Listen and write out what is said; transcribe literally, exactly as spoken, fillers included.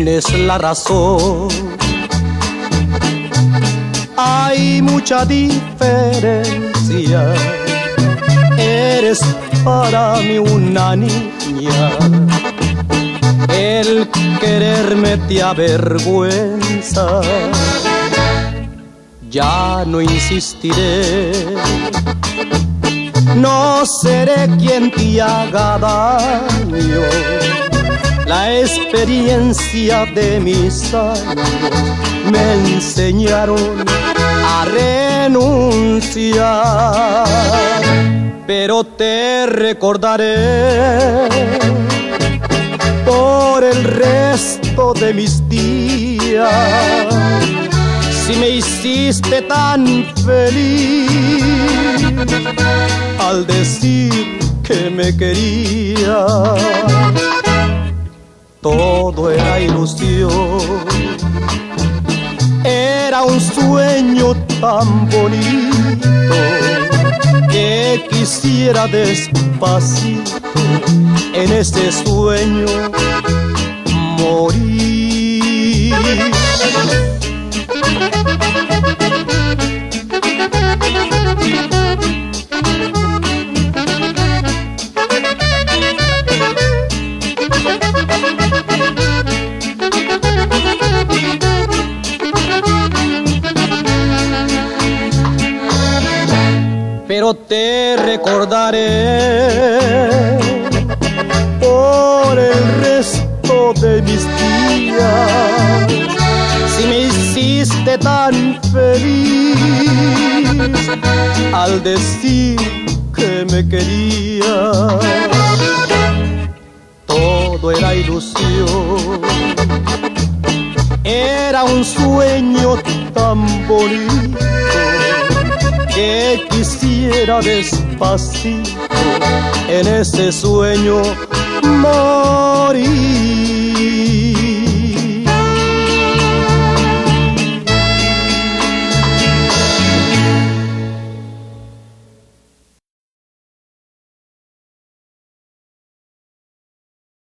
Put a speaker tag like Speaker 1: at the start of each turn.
Speaker 1: tienes la razón. Hay mucha diferencia. Eres para mí una niña. El quererme te avergüenza. Ya no insistiré. No seré quien te haga daño. La experiencia de mis años me enseñaron a renunciar. Pero te recordaré por el resto de mis días. Si me hiciste tan feliz al decir que me querías, todo era ilusión. Era un sueño tan bonito que quisiera despacito en ese sueño morir. Pero te recordaré por el resto de mis días. Si me hiciste tan feliz al decir que me querías, todo era ilusión. Era un sueño tan bonito que quisiera despacito en ese sueño morir.